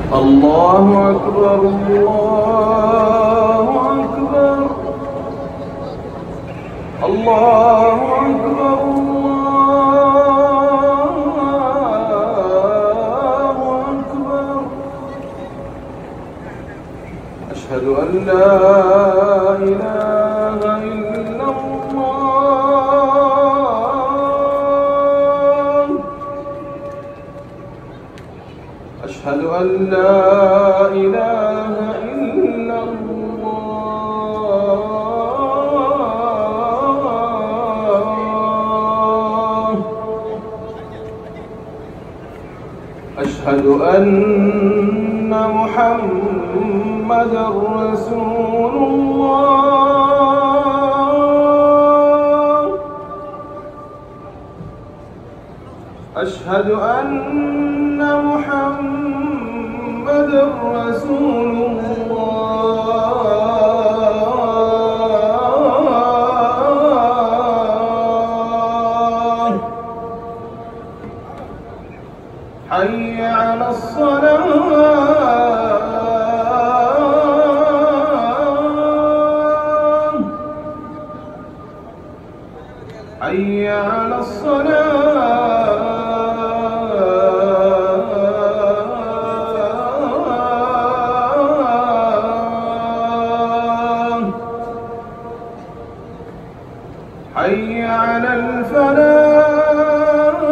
الله أكبر الله أكبر الله أكبر الله أكبر. أشهد أن لا إله إلا الله. أشهد أن لا إله إلا الله. أشهد أن محمدًا رسول الله. أشهد أن محمدًا رسول الله. حي على الصلاة. حي على الصلاة. حي على الفلاح.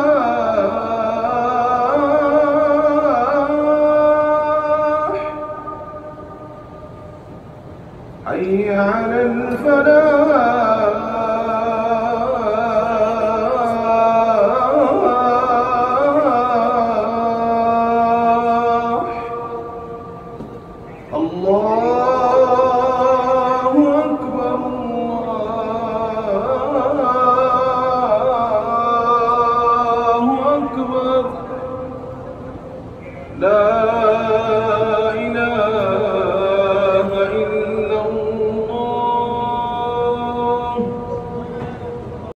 حي على الفلاح. الله أكبر الله أكبر. لا